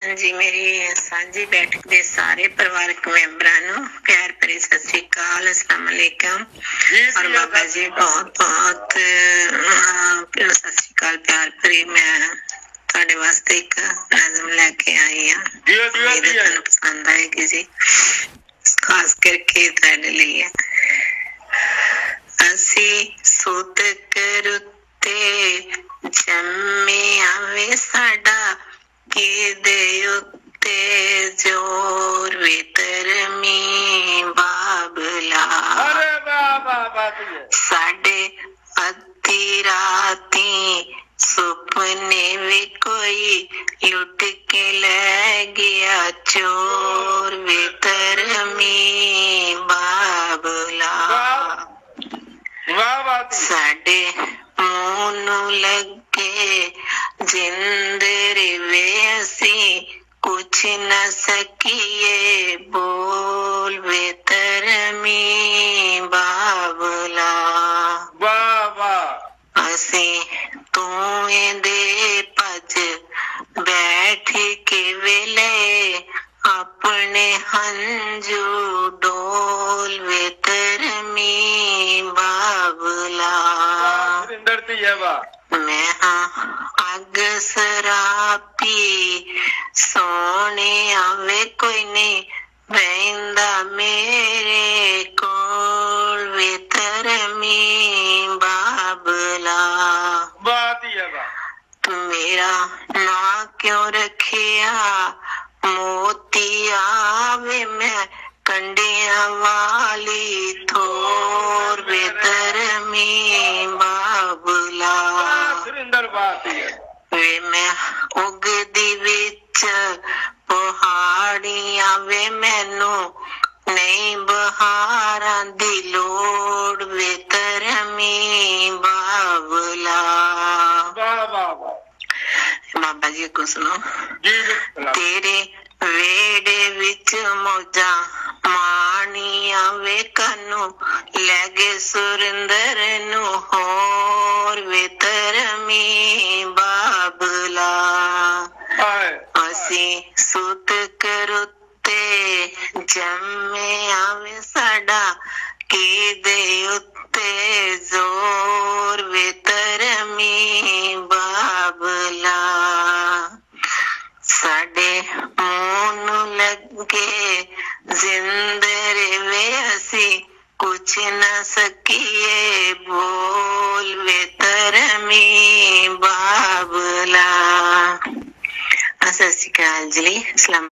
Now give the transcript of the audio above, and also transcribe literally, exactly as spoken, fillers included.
जी मेरी साझी बैठक के सारे परिवारक मैंबरां प्यार भरी सत श्री अकाल, अस्सलाम वालेकुम। और बाबा जी बहुत बहुत सत श्री अकाल प्यार भरी। मैं ਤੁਹਾਡੇ ਵਾਸਤੇ ਇੱਕ ਨਜ਼ਮ ਲੈ ਕੇ ਆਈ ਹਾਂ, ਤੁਹਾਨੂੰ ਪਸੰਦ ਆਏਗੀ ਜੀ, ਖਾਸ ਕਰਕੇ ਤੁਹਾਡੇ ਲਈ ਹੈ। ਅਸੀਂ ਸੁਤ ਕਰੁੱਤੇ ਜੰਮਿਆ ਵੇ ਸਾਡਾ ਕਿਦੇ ਉੱਤੇ ਜ਼ੋਰ ਵੇ ਧਰਮੀ ਬਾਬਲਾ। ਸਾਡੇ ਅੱਧੀ ਰਾਤੀ ਸੁਪਨੇ ਵੀ ਕੋਈ ਲੁੱਟ ਕੇ ਲੈ ਗਿਆ ਚੋਰ ਵੇ ਧਰਮੀ ਬਾਬਲਾ। ਸਾਡੇ ਮੂੰਹ ਨੂੰ ਲੱਗੇ ਜਿੰਦਰੇ ਵੇ ਅਸੀਂ ਕੁਛ ਨਾ ਸਕੀਏ ਬੋਲ ਵੇ ਧਰਮੀ ਬਾਬਲਾ। ਅਸੀਂ ਤੂੰ ਇਹਦੇ ਭੱਜ ਬੈਠ ਕੇ ਵੇਲੇ ਆਪਣੇ ਹੰਝੂ ਡੋਲ ਵੇ ਧਰਮੀ ਬਾਬਲਾ। ਮੈਂ ਹਾਂ ਅੱਗ ਸਰਾਪੀ ਸੋਹਣੇ ਆਵੇ ਕੋਈ ਨਹੀਂ ਬਹਿੰਦਾ ਮੇਰੇ ਕੋਲ ਵੇ ਧਰਮੀ ਬਾਬਲਾ। ਮੇਰਾ ਨਾਂ ਕਿਉਂ ਰੱਖਿਆ ਮੋਤੀਆ ਵੇ ਮੈਂ ਕੰਡਿਆਂ ਵਾਲੀ ਥੋਰ ਵੇ ਧਰਮੀ ਬਾਬਲਾ। ਵੇ ਮੈਂ ਉਗਦੀ ਵਿੱਚ ਪਹਾੜੀਆਂ ਵੇ ਮੈਨੂੰ ਨਹੀਂ ਬਹਾਰਾਂ ਦੀ ਲੋੜ ਵੇ ਧਰਮੀ ਬਾਬਲਾ। ਬਾਬਾ ਜੀ ਕੋ ਸੁਣੋ। ਤੇਰੇ ਵੇੜੇ ਵਿੱਚ ਮੌਜਾਂ ਮਾਣੀਆਂ ਵੇ ਕਾਨੂੰ ਲੈ ਗਏ ਸੁਰਿੰਦਰ ਨੂੰ ਹੋਰ ਵੇ ਧਰਮੀ ਬਾਬਲਾ। ਅਸੀਂ ਸੁਤ ਕਰੁੱਤੇ ਜੰਮਿਆ ਵੇ ਸਾਡਾ ਕਿਦੇ ਉੱਤੇ ਜ਼ੋਰ ਵੇ ਧਰਮੀ ਬਾਬਲਾ। ਸਾਡੇ ਮੂੰਹ ਨੂੰ ਲੱਗੇ ਜ਼ਿੰਦਰੇ ਵੇ ਅਸੀਂ ਕੁਛ ਨਾ ਸਕੀਏ ਬੋਲ ਵੇ ਧਰਮੀ ਬਾਬਲਾ। ਸਤਿ ਸ਼੍ਰੀ ਅਕਾਲ ਜੀ।